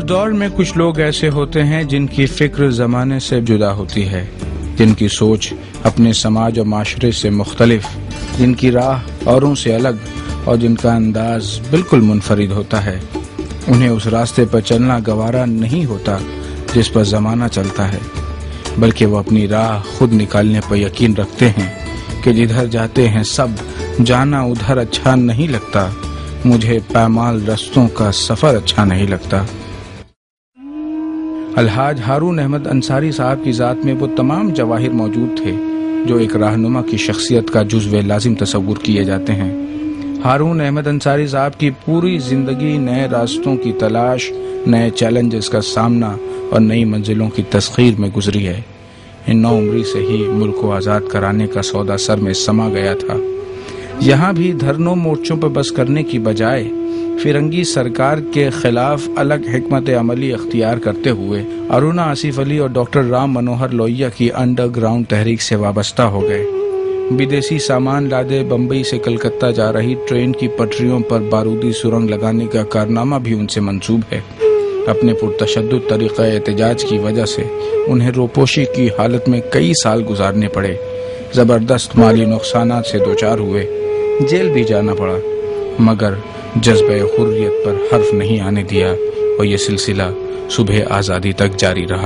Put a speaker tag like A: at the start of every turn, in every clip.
A: ہر دور میں کچھ لوگ ایسے ہوتے ہیں جن کی فکر زمانے سے جدا ہوتی ہے، جن کی سوچ اپنے سماج و معاشرے سے مختلف، جن کی راہ اوروں سے الگ اور جن کا انداز بالکل منفرد ہوتا ہے۔ انہیں اس راستے پر چلنا گوارا نہیں ہوتا جس پر زمانہ چلتا ہے، بلکہ وہ اپنی راہ خود نکالنے پر یقین رکھتے ہیں کہ جدھر جاتے ہیں سب، جانا ادھر اچھا نہیں لگتا، مجھے پامال رستوں کا سفر اچھا نہیں لگتا۔ الحاج ہارون احمد انصاری صاحب کی ذات میں وہ تمام جواہر موجود تھے جو ایک رہنما کی شخصیت کا جزو لازم تصور کیے جاتے ہیں۔ ہارون احمد انصاری صاحب کی پوری زندگی نئے راستوں کی تلاش، نئے چیلنجز کا سامنا اور نئی منزلوں کی تسخیر میں گزری ہے۔ ان نو عمری سے ہی ملک کو آزاد کرانے کا سودا سر میں سما گیا تھا۔ یہاں بھی دھرنوں مورچوں پر بس کرنے کی بجائے فرنگی سرکار کے خلاف الگ حکمت عملی اختیار کرتے ہوئے ارونا آصف علی اور ڈاکٹر رام منوہر لوہیا کی انڈر گراؤنڈ تحریک سے وابستہ ہو گئے۔ بدیسی سامان لادے بمبئی سے کلکتہ جا رہی ٹرین کی پٹریوں پر بارودی سرنگ لگانے کا کارنامہ بھی ان سے منسوب ہے۔ اپنے پرتشدد طریقہ احتجاج کی وجہ سے انہیں روپوشی کی حالت میں کئی سال گزارنے پڑے، زبردست مالی نقصانات سے دوچار ہوئے، جیل بھی جانا پڑا، مگر جذبہ حریت پر حرف نہیں آنے دیا اور یہ سلسلہ صبح آزادی تک جاری رہا۔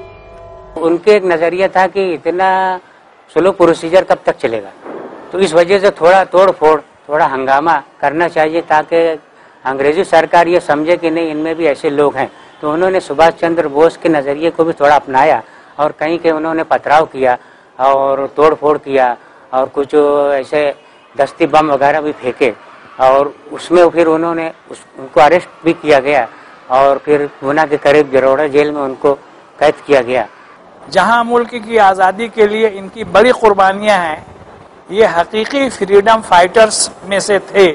B: ان کے ایک نظریہ تھا کہ اتنا سلو پروسیجر کب تک چلے گا، تو اس وجہ سے تھوڑا توڑ پھوڑ، تھوڑا ہنگامہ کرنا چاہیے تاکہ انگریزی سرکار یہ سمجھے کہ نہیں ان میں بھی ایسے لوگ ہیں۔ تو انہوں نے سبھاش چندر بوس کے نظریے کو بھی تھوڑا اپنایا اور کہیں کہ انہوں نے پتھراؤ کیا اور توڑ پھوڑ کیا اور کچھ ایسے دستی بم وغیرہ بھی پھینکے، اور اس میں پھر انہوں نے ان کو اریسٹ بھی کیا گیا اور پھر پونا کے قریب جروڑا جیل میں ان کو قید کیا گیا۔
C: جہاں ملک کی آزادی کے لیے ان کی بڑی قربانیاں ہیں، یہ حقیقی فریڈم فائٹرز میں سے تھے۔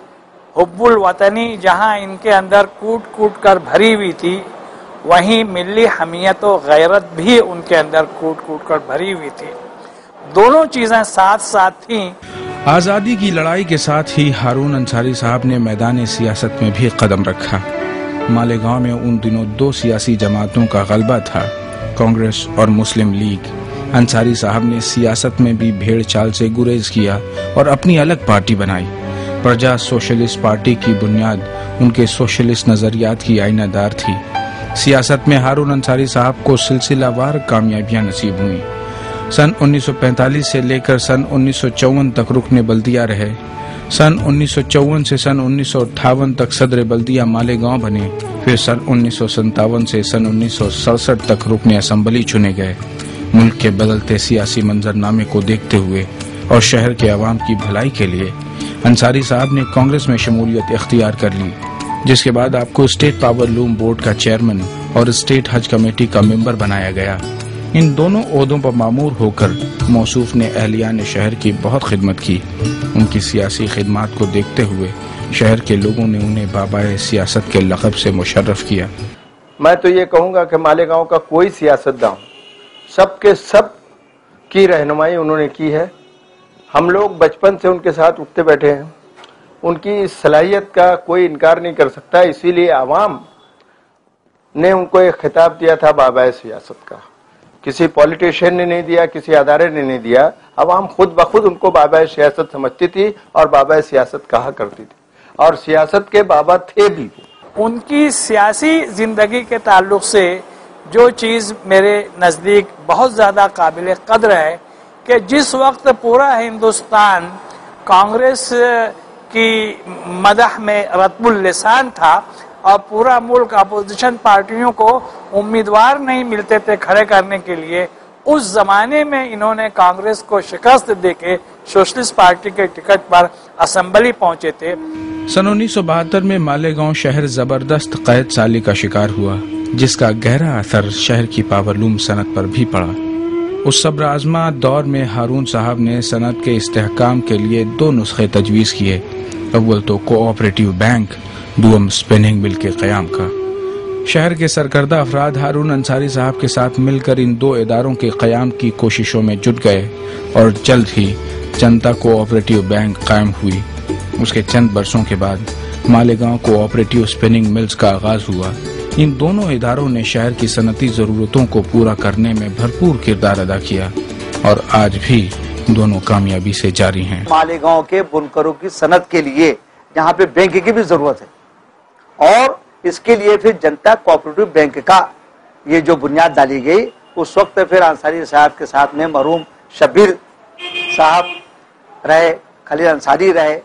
C: حب الوطنی جہاں ان کے اندر کوٹ کوٹ کر بھری ہوئی تھی، وہیں ملی حمیت و غیرت بھی ان کے اندر کوٹ کوٹ کر بھری ہوئی تھی۔ دونوں چیزیں ساتھ ساتھ تھیں۔
A: آزادی کی لڑائی کے ساتھ ہی ہارون انصاری صاحب نے میدان سیاست میں بھی قدم رکھا۔ مالیگاؤں میں ان دنوں دو سیاسی جماعتوں کا غلبہ تھا، کانگریس اور مسلم لیگ۔ انصاری صاحب نے سیاست میں بھی بھیڑ چال سے گریز کیا اور اپنی الگ پارٹی بنائی۔ پرجا سوشلسٹ پارٹی کی بنیاد ان کے سوشلسٹ نظریات کی آئینہ دار تھی۔ سیاست میں ہارون انصاری صاحب کو سلسلہ وار کامیابیاں نصیب ہوئیں۔ سن 1945 سے لے کر سن 1954 تک رکن بلدیہ رہے۔ سن 1954 سے سن 1958 تک صدر بلدیہ مالیگاؤں بنے، پھر سن 1957 سے سن 1967 تک رکن اسمبلی چنے گئے۔ ملک کے بدلتے سیاسی منظرنامے کو دیکھتے ہوئے اور شہر کے عوام کی بھلائی کے لیے انصاری صاحب نے کانگریس میں شمولیت اختیار کر لی، جس کے بعد آپ کو اسٹیٹ پاور لوم بورڈ کا چیئرمین اور اسٹیٹ حج کمیٹی کا ممبر بنایا گیا۔ ان دونوں عہدوں پر مامور ہو کر موصوف نے اہلیان شہر کی بہت خدمت کی۔ ان کی سیاسی خدمات کو دیکھتے ہوئے شہر کے لوگوں نے انہیں بابائے سیاست کے لقب سے مشرف کیا۔
D: میں تو یہ کہوں گا کہ مالیگاؤں کا کوئی سیاستداں سب کے سب کی رہنمائی انہوں نے کی ہے۔ ہم لوگ بچپن سے ان کے ساتھ اٹھتے بیٹھے ہیں، ان کی اس صلاحیت کا کوئی انکار نہیں کر سکتا، اسی لیے عوام نے ان کو ایک خطاب دیا تھا بابائے سیاست کا۔ کسی پولیٹیشین نے نہیں دیا، کسی ادارے نے نہیں دیا، عوام خود بخود ان کو بابائے سیاست سمجھتی تھی اور بابائے سیاست کہا کرتی تھی، اور سیاست کے بابا تھے بھی۔
C: ان کی سیاسی زندگی کے تعلق سے جو چیز میرے نزدیک بہت زیادہ قابل قدر ہے کہ جس وقت پورا ہندوستان کانگریس کی مدح میں رطب اللسان تھا اور پورا ملک اپوزیشن پارٹیوں کو امیدوار نہیں ملتے تھے کھڑے کرنے کے لیے، اس زمانے میں انہوں نے کانگریس کو شکست دے کے سوشلسٹ پارٹی کے ٹکٹ پر اسمبلی پہنچے تھے۔
A: سن 1972 میں مالیگاؤں شہر زبردست قید سالی کا شکار ہوا، جس کا گہرا اثر شہر کی پاور لوم صنعت پر بھی پڑا۔ اس صبر آزما دور میں ہارون صاحب نے صنعت کے استحکام کے لیے دو نسخے تجویز کیے، اول تو کوآپریٹیو بینک، دوم اسپننگ مل کے قیام کا۔ شہر کے سرکردہ افراد ہارون انصاری صاحب کے ساتھ مل کر ان دو اداروں کے قیام کی کوششوں میں جٹ گئے اور جلد ہی جنتا کوآپریٹیو بینک قائم ہوئی۔ اس کے چند برسوں کے بعد مالیگاؤں کوآپریٹیو اسپننگ ملز کا آغاز ہوا۔ ان دونوں اداروں نے شہر کی صنعتی ضرورتوں کو پورا کرنے میں بھرپور کردار ادا کیا اور آج بھی دونوں کامیابی سے جاری ہیں۔
E: مالیگاؤں کے بنکروں کی صنعت کے لیے یہاں پہ بینک کی بھی ضرورت ہے اور اس کے لیے پھر جنتا کوآپریٹو بینک کا یہ جو بنیاد ڈالی گئی، اس وقت پھر انصاری صاحب کے ساتھ میں مرحوم شبیر صاحب رہے، خلیل انصاری رہے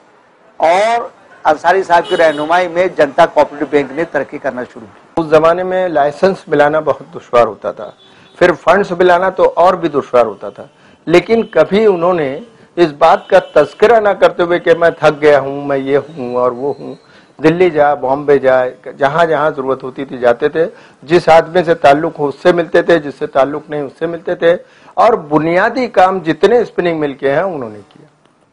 E: اور انصاری صاحب کی رہنمائی میں جنتا کوآپریٹو بینک نے ترقی کرنا شروع کی۔
D: اس زمانے میں لائسنس ملانا بہت دشوار ہوتا تھا، پھر فنڈز ملانا تو اور بھی دشوار ہوتا تھا، لیکن کبھی انہوں نے اس بات کا تذکرہ نہ کرتے ہوئے کہ میں تھک گیا ہوں، میں یہ ہوں اور وہ ہوں، دلی جا، بامبے جائے، جہاں جہاں ضرورت ہوتی تھی جاتے تھے، جس آدمی سے تعلق ہو اس سے ملتے تھے، جس سے تعلق نہیں اس سے ملتے تھے، اور بنیادی کام جتنے اسپننگ مل کے ہیں انہوں نے کیا۔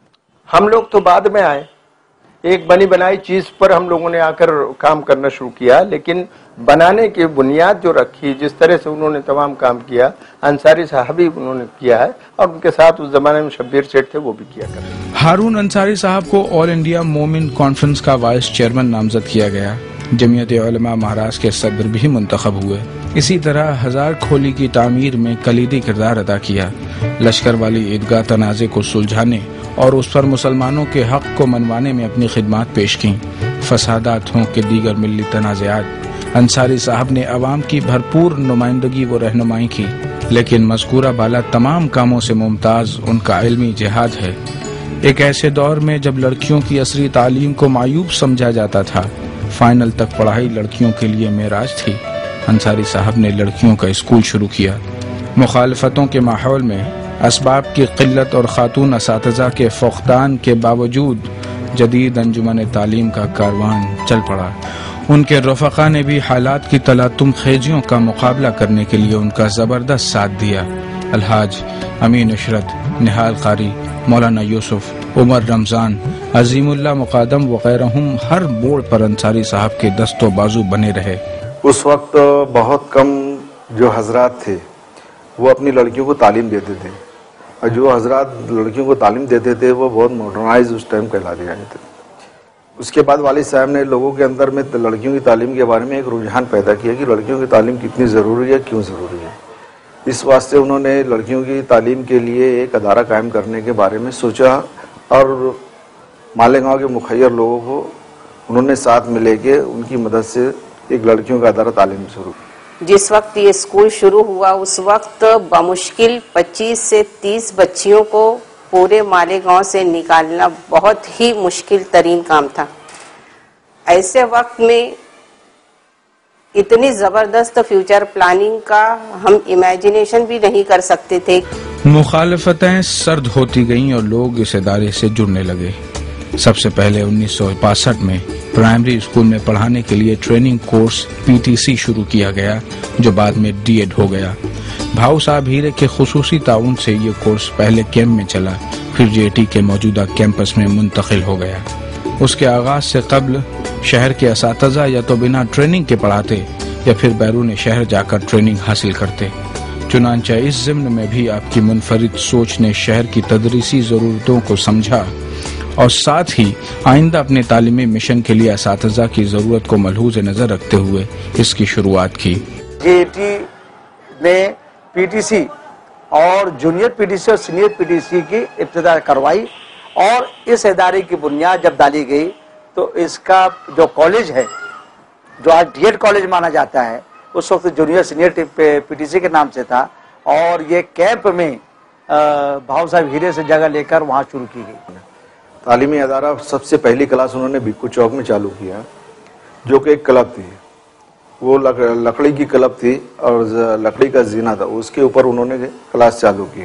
D: ہم لوگ تو بعد میں آئے، ایک بنی بنائی چیز پر ہم لوگوں نے آ کر کام کرنا شروع کیا، لیکن بنانے کی بنیاد جو رکھی، جس طرح سے انہوں نے تمام کام کیا، انصاری صاحب بھی انہوں نے کیا ہے اور ان کے ساتھ اس زمانے میں شبیر سیٹھ تھے وہ بھی کیا کرتے۔
A: ہارون انصاری صاحب کو آل انڈیا مومن کانفرنس کا وائس چیئرمین نامزد کیا گیا۔ جمعیت علماء مہاراشٹر کے صدر بھی منتخب ہوئے۔ اسی طرح ہزار کھولی کی تعمیر میں کلیدی کردار ادا کیا۔ لشکر والی عیدگاہ تنازع کو سلجھانے اور اس پر مسلمانوں کے حق کو منوانے میں اپنی خدمات پیش کیں۔ فسادات ہوں کہ دیگر ملی تنازعات، انصاری صاحب نے عوام کی بھرپور نمائندگی و رہنمائی کی، لیکن مذکورہ بالا تمام کاموں سے ممتاز ان کا علمی جہاد ہے۔ ایک ایسے دور میں جب لڑکیوں کی عصری تعلیم کو معیوب سمجھا جاتا تھا، فائنل تک پڑھائی لڑکیوں کے لیے معراج تھی، انصاری صاحب نے لڑکیوں کا اسکول شروع کیا۔ مخالفتوں کے ماحول میں اسباب کی قلت اور خاتون اساتذہ کے فقدان کے باوجود جدید انجمن تعلیم کا کاروان چل پڑا۔ ان کے رفقا نے بھی حالات کی تلاطم خیزیوں کا مقابلہ کرنے کے لیے ان کا زبردست ساتھ دیا۔ الحاج امین عشرت، نہال قاری، مولانا یوسف، عمر رمضان، عظیم اللہ مقادم وغیرہ ہر بورڈ پر انصاری صاحب کے دست و بازو بنے رہے۔
F: اس وقت بہت کم جو حضرات تھے وہ اپنی لڑکیوں کو تعلیم دیتے تھے، اور جو حضرات لڑکیوں کو تعلیم دیتے تھے وہ بہت ماڈرنائز اس ٹائم کہلاتے گئے تھے۔ اس کے بعد والد صاحب نے لوگوں کے اندر میں لڑکیوں کی تعلیم کے بارے میں ایک رجحان پیدا کیا کہ لڑکیوں کی تعلیم کتنی ضروری ہے، کیوں ضروری ہے۔ اس واسطے انہوں نے لڑکیوں کی تعلیم کے لیے ایک ادارہ قائم کرنے کے بارے میں سوچا اور مالیگاؤں کے مخیر لوگوں کو انہوں نے ساتھ میں لے کے ان کی مدد سے ایک لڑکیوں کا ادارہ تعلیم شروع کیا۔
G: جس وقت یہ اسکول شروع ہوا اس وقت بمشکل 25 سے 30 بچیوں کو پورے مالیگاؤں سے نکالنا بہت ہی مشکل ترین کام تھا۔ ایسے وقت میں اتنی زبردست فیوچر پلاننگ کا ہم امیجنیشن بھی نہیں کر سکتے تھے۔
A: مخالفتیں سرد ہوتی گئیں اور لوگ اس ادارے سے جڑنے لگے۔ سب سے پہلے 1962 میں پرائمری اسکول میں پڑھانے کے لیے ٹریننگ کورس PTC شروع کیا گیا، جو بعد میں D.Ed ہو گیا۔ بھاؤ صاحب ہیرے کے خصوصی تعاون سے یہ کورس پہلے کیمپ میں چلا، پھر JT کے موجودہ کیمپس میں منتقل ہو گیا۔ اس کے آغاز سے قبل شہر کے اساتذہ یا تو بنا ٹریننگ کے پڑھاتے یا پھر بیرون شہر جا کر ٹریننگ حاصل کرتے۔ چنانچہ اس ضمن میں بھی آپ کی منفرد سوچ نے شہر کی تدریسی ضرورتوں کو سمجھا اور ساتھ ہی آئندہ اپنے تعلیمی مشن کے لیے اساتذہ کی ضرورت کو ملحوظ نظر رکھتے ہوئے اس کی شروعات کی۔
E: JT نے PTC اور جونیئر PTC اور سینئر PTC کی ابتدا کروائی، اور اس ادارے کی بنیاد جب ڈالی گئی تو اس کا جو کالج ہے، جو آج D.Ed کالج مانا جاتا ہے، اس وقت جونیئر سینئر PTC کے نام سے تھا، اور یہ کیمپ میں بھاؤ صاحب ہیرے سے جگہ لے کر وہاں شروع کی گئی۔
F: تعلیمی ادارہ سب سے پہلی کلاس انہوں نے بھکو چوک میں چالو کیا، جو کہ ایک کلب تھی، وہ لکڑی کی کلب تھی اور لکڑی کا زینہ تھا، اس کے اوپر انہوں نے کلاس چالو کی۔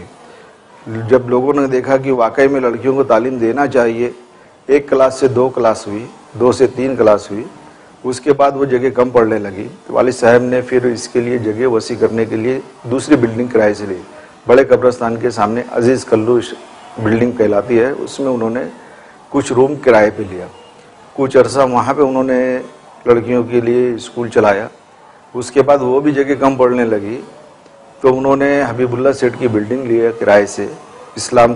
F: جب لوگوں نے دیکھا کہ واقعی میں لڑکیوں کو تعلیم دینا چاہیے، ایک کلاس سے 2 کلاس ہوئی، 2 سے 3 کلاس ہوئی، اس کے بعد وہ جگہ کم پڑنے لگی تو والد صاحب نے پھر اس کے لیے جگہ وسیع کرنے کے لیے دوسری بلڈنگ کرائے سے لی، بڑے قبرستان کے سامنے عزیز کلو بلڈنگ کہلاتی ہے، اس میں انہوں نے کچھ روم کرائے پہ لیا، کچھ عرصہ وہاں پہ انہوں نے لڑکیوں کے لیے اسکول چلایا۔ اس کے بعد وہ بھی جگہ کم پڑنے لگی تو انہوں نے حبیب اللہ سیٹھ کی بلڈنگ لیا کرائے سے، اسلام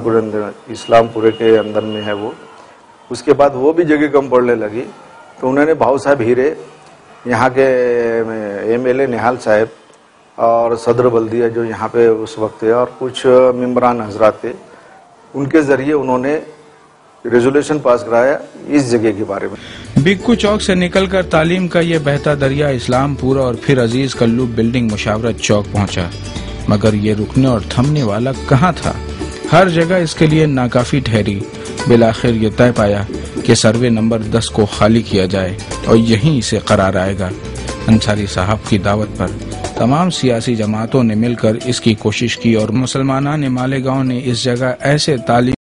F: پورے کے اندر میں ہے وہ۔ اس کے بعد وہ بھی جگہ کم پڑنے لگی تو انہوں نے بھاؤ صاحب ہیرے यहाँ के MLA निहाल साहब और सदर बल्दिया जो यहाँ पे उस वक्त थे और कुछ मेम्बरान हजरात थे, उनके ज़रिए उन्होंने रेजोल्यूशन पास कराया इस जगह के बारे में।
A: बिक्कू चौक से निकलकर तालीम का ये बहता दरिया इस्लामपुरा और फिर अजीज कल्लूब बिल्डिंग मुशावरत चौक पहुंचा, मगर ये रुकने और थमने वाला कहाँ था। हर जगह इसके लिए नाकाफी ठहरी। बिलाखिर ये तय पाया कि सर्वे नंबर 10 को खाली किया जाए और यहीं इसे करार आएगा। अंसारी साहब की दावत पर तमाम सियासी जमातों ने मिलकर इसकी कोशिश की और मुसलमानान मालेगांव ने इस जगह ऐसे तालीम